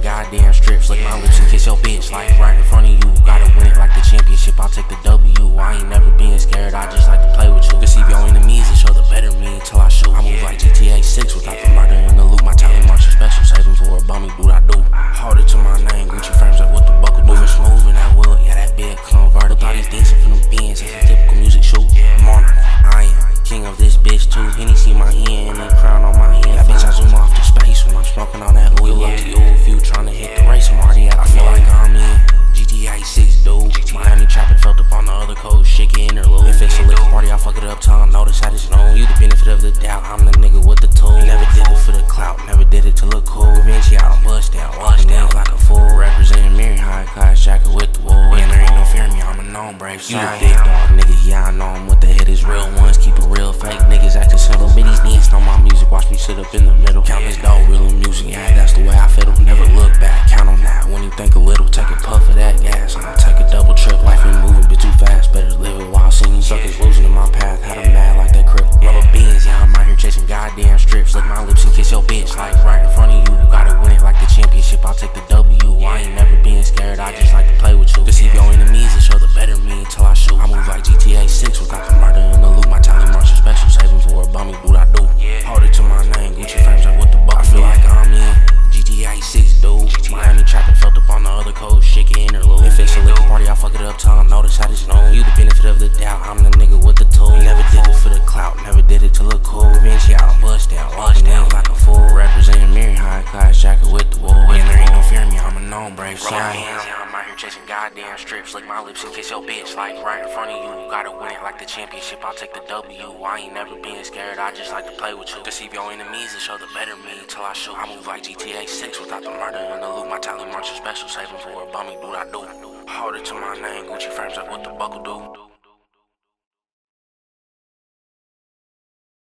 goddamn strips. Lick my lips and kiss your bitch like right in front of you. Gotta win it like the championship, I'll take the W. I ain't never been scared, I just like to play with you. Deceive your enemies and show the better me until I shoot. I move like GTA 6 without the murder in the loop. My talent marks are special, saving for a bummy, dude I do. Hold it to my name, Gucci frames like what the buckle do. Moving smooth in that wheel, yeah that big convertible. Thought he's dancing from them beans, that's a typical music shoot. Monarch, I am king of this bitch too. Hennessy my hand and a crown on my head. That bitch I zoom off to space when I'm smoking on that oil. Up to you if you tryna hit the race, I'm already at the feel like I'm in GTA 6 dude. Miami trapping felt up on the other coast, shit get interlude. If it's a liquor party, I fuck it up till I notice I just know. You the benefit of the doubt, I'm the nigga with the tool. Never did it for the clout, never did it to look cool. Vinci out on bust down, walking in like a fool. Representing Mary, high class jacket with the wool. And there ain't no fear in me, I'm a known brave. You the big dog nigga, yeah I know I'm with the hitters. Real ones keep it real, fake niggas acting simple. Biddies dancing on my music, watch me sit up in the middle. Count this dough, real music, yeah that's the way I fiddle. Never look back, count on that when you think a little. Take a puff of that gas, I'ma take a double trip. Life ain't moving bit too fast, better live it while singing. Suckers losing in my path, had them mad like that crip. Rubber beans, yeah I'm out here chasing goddamn strips. Lick my lips and kiss your bitch like right in front of you. Gotta win it like the championship, I'll take the W. I ain't never been scared, I just like to play with you. Deceive your enemies and show the better me until I shoot. I move like GTA 6 without the murder in the loop. My talent marks are special, saving for a bummy, dude I do. Hold it to my name, Gucci frames like what the buck. I feel like I'm in GTA 6 dude. Miami trapping felt up on the other coast, shit get interlude. If it's a liquor party, I fuck it up till I notice I just know. You the benefit of the doubt, I'm the nigga with the tool. Never did it for the clout, never did it to look cool. Vinci out on bust down, walking in like a fool. Representing Mary, high class jacket with the wool. And there ain't no fear in me, I'm a known brave son. I'm out here chasing goddamn strips. Lick my lips and kiss your bitch like right in front of you. Gotta win it like the championship, I'll take the W. I ain't never been scared, I just like to play with you. Deceive your enemies and show the better me until I shoot. I move like GTA 6 without the murder in the loop. My talent marks are special, saving for a bummy, dude I do. Hold it to my name, Gucci frames like what the buckle do.